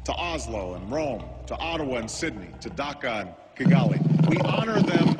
to Oslo and Rome, to Ottawa and Sydney, to Dhaka and Kigali. We honor them.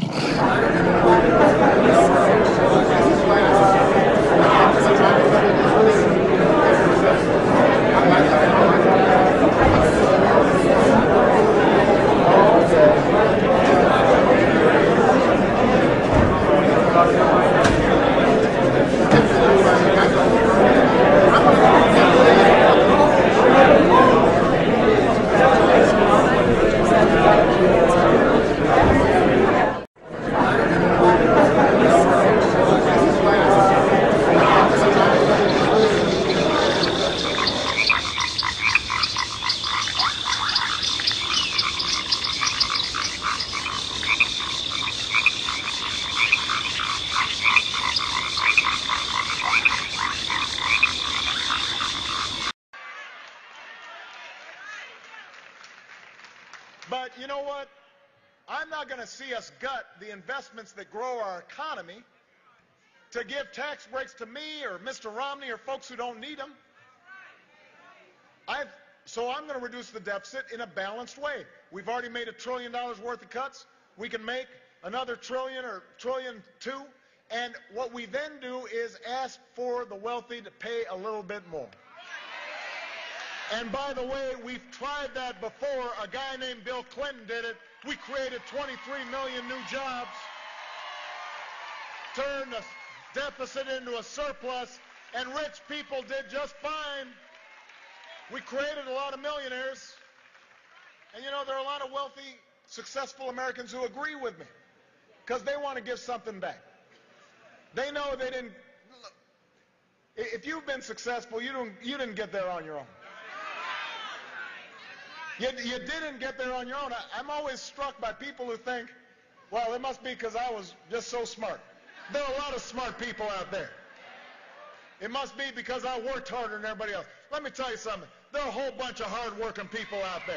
But you know what? I'm not going to see us gut the investments that grow our economy to give tax breaks to me or Mr. Romney or folks who don't need them. So I'm going to reduce the deficit in a balanced way. We've already made $1 trillion worth of cuts. We can make another trillion or $1.2 trillion. And what we then do is ask for the wealthy to pay a little bit more. And by the way, we've tried that before. A guy named Bill Clinton did it. We created 23 million new jobs, turned the deficit into a surplus, and rich people did just fine. We created a lot of millionaires. And you know, there are a lot of wealthy, successful Americans who agree with me because they want to give something back. They know they didn't. If you've been successful, you didn't get there on your own. You didn't get there on your own. I'm always struck by people who think, well, it must be because I was just so smart. There are a lot of smart people out there. It must be because I worked harder than everybody else. Let me tell you something. There are a whole bunch of hard-working people out there.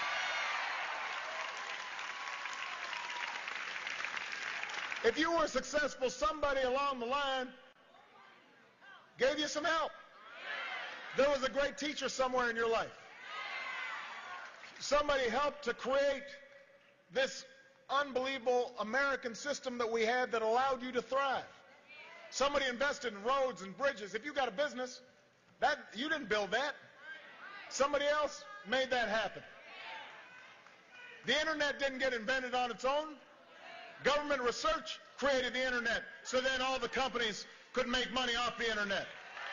If you were successful, somebody along the line gave you some help. There was a great teacher somewhere in your life. Somebody helped to create this unbelievable American system that we had that allowed you to thrive. Somebody invested in roads and bridges. If you got a business, you didn't build that. Somebody else made that happen. The internet didn't get invented on its own. Government research created the internet, so then all the companies could make money off the internet.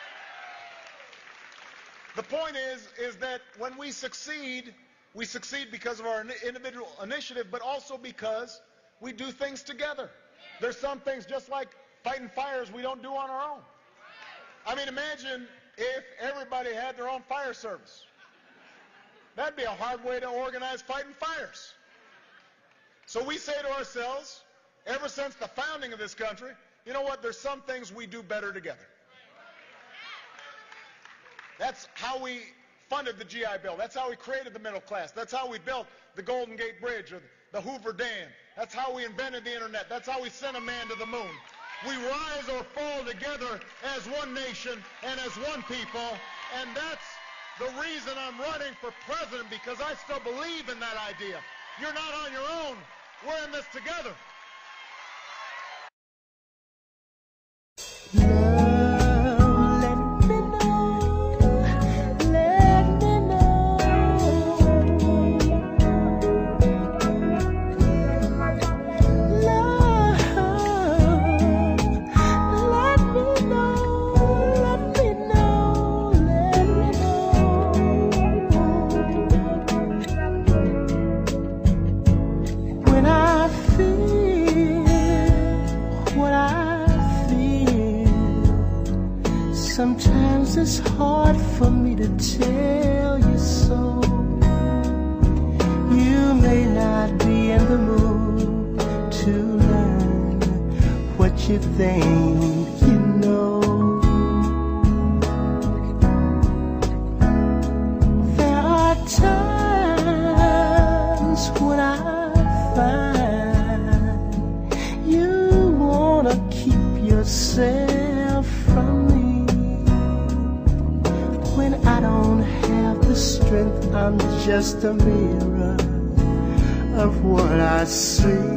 The point is that when we succeed because of our individual initiative, but also because we do things together. There's some things, just like fighting fires, we don't do on our own. I mean, imagine if everybody had their own fire service. That'd be a hard way to organize fighting fires. So we say to ourselves, ever since the founding of this country, you know what, there's some things we do better together. That's how we funded the GI Bill. That's how we created the middle class. That's how we built the Golden Gate Bridge or the Hoover Dam. That's how we invented the internet. That's how we sent a man to the moon. We rise or fall together as one nation and as one people, and that's the reason I'm running for president, because I still believe in that idea. You're not on your own. We're in this together. Sometimes it's hard for me to tell you so. You may not be in the mood to learn what you think you know. There are times when I find you wanna keep yourself from me. When I don't have the strength I'm just a mirror of what I see.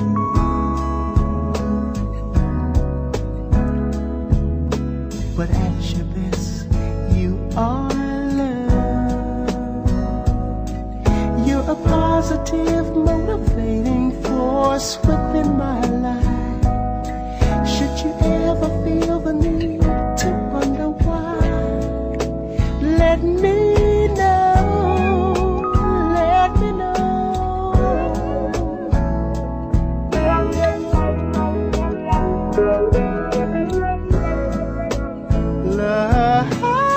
But at your best, you are love. You're a positive, motivating force within my life. Should you ever feel the need to wonder why, let me know, let me know. Love,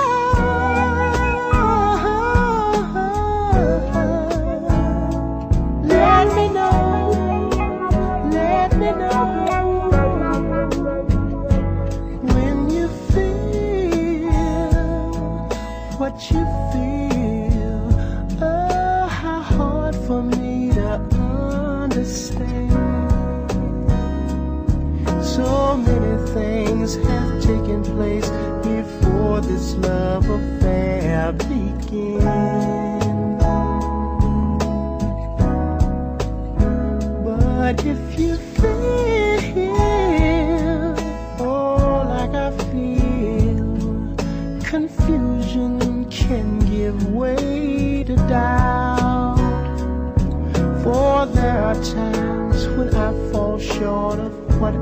let me know, let me know. When you feel what you feel, oh, how hard for me to understand. So many things have taken place before this love affair began. But if you feel, oh, like I feel, confusion can give way to doubt. For there are times when I fall short of what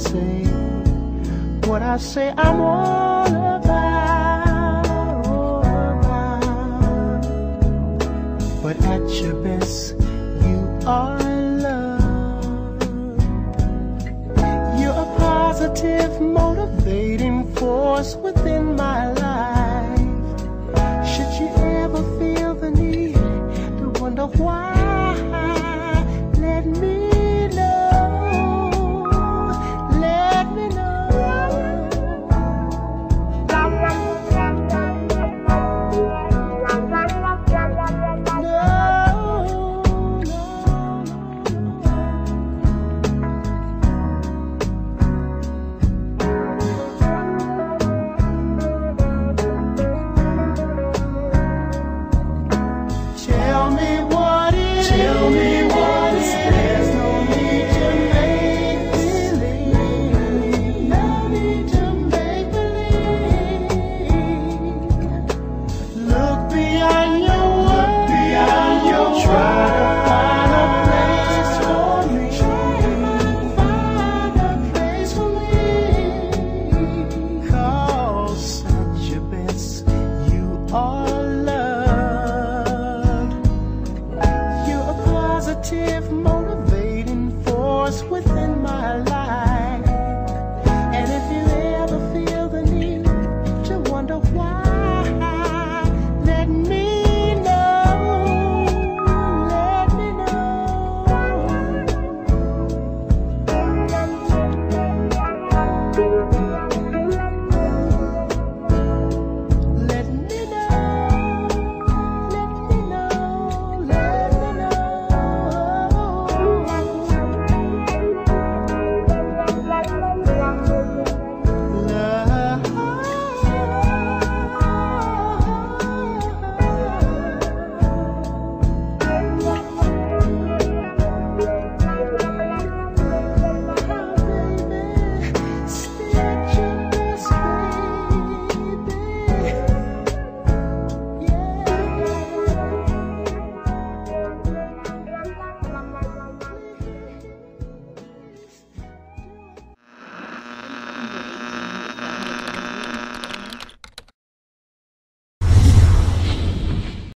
I say I'm all about, all about. But at your best, you are love. You're a positive, motivating force within my life. Should you ever feel the need to wonder why,